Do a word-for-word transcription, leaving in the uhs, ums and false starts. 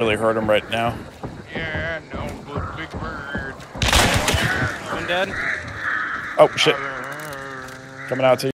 really hurt him right now. Yeah, no, but big bird. One dead. Oh, shit. Coming out to you.